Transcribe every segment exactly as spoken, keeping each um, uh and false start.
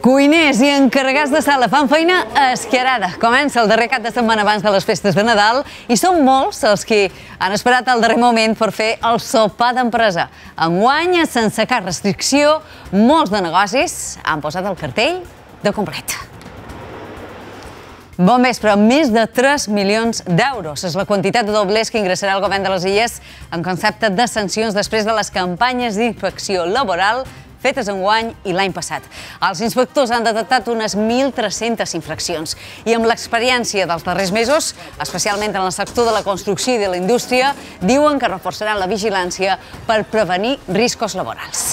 Cuiners i encarregats de sala fan feina esquerada. Comença el darrer cap de setmana abans de les festes de Nadal i són molts els que han esperat el darrer moment per fer el sopar d'empresa. Enguany, sense cap restricció, molts de negocis han posat el cartell de complet. Bon vespre, més de tres milions d'euros és la quantitat de doblers que ingressarà el govern de les Illes en concepte de sancions després de les campanyes d'inspecció laboral fetes enguany i l'any passat. Els inspectors han detectat unes mil tres-centes infraccions i amb l'experiència dels darrers mesos, especialment en el sector de la construcció i de la indústria, diuen que reforçaran la vigilància per prevenir riscos laborals.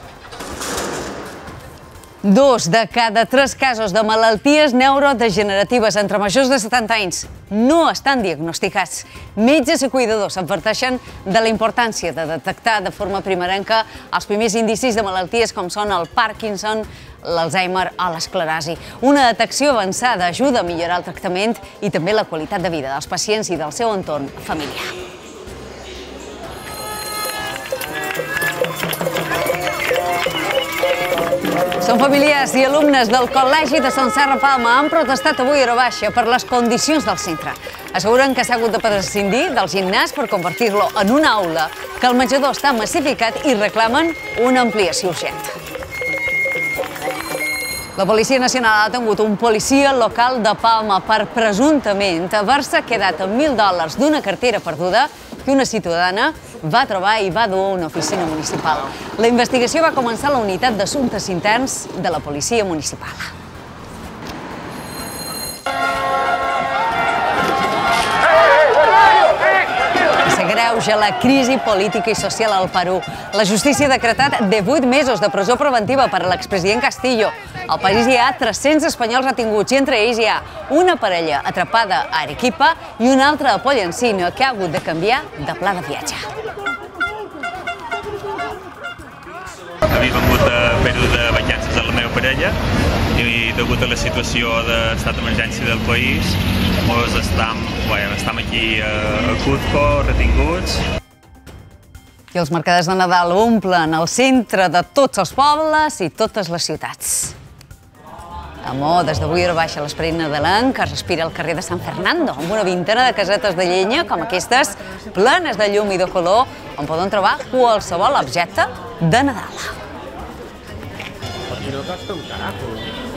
Dos de cada tres casos de malalties neurodegeneratives entre majors de setanta anys no estan diagnosticats. Metges i cuidadors adverteixen de la importància de detectar de forma primerenca els primers indicis de malalties com són el Parkinson, l'Alzheimer o l'esclerosi. Una detecció avançada ajuda a millorar el tractament i també la qualitat de vida dels pacients i del seu entorn familiar. Són familiars i alumnes del Col·legi de Sant Serra Palma han protestat avui a hora baixa per les condicions del centre. Asseguren que s'ha hagut de prescindir del gimnàs per convertir-lo en una aula, que el menjador està massificat i reclamen una ampliació urgent. La Policia Nacional ha detingut un policia local de Palma per presumptament haver-se quedat amb mil dòlars d'una cartera perduda que una ciutadana va trobar i va dur a una oficina municipal. La investigació va començar a la unitat d'assumptes interns de la policia municipal. S'agreuja la crisi política i social al Perú. La justícia ha decretat divuit mesos de presó preventiva per a l'expresident Castillo. Al país hi ha tres-cents espanyols retinguts i entre ells hi ha una parella atrapada a Arequipa i una altra a Pollancina que ha hagut de canviar de pla de viatge. Havia vengut a Perú de vacances amb la meva parella i degut a la situació d'estat d'emergència del país doncs estem, bueno, estem aquí a Cuzco, retinguts. I els mercaders de Nadal omplen el centre de tots els pobles i totes les ciutats. Amor, des d'avui hora baixa l'esperit nadalenc es respira al carrer de San Fernando, amb una vintena de casetes de llenya com aquestes, plenes de llum i de color, on poden trobar qualsevol objecte de Nadal. Perquè no gasta un carajo.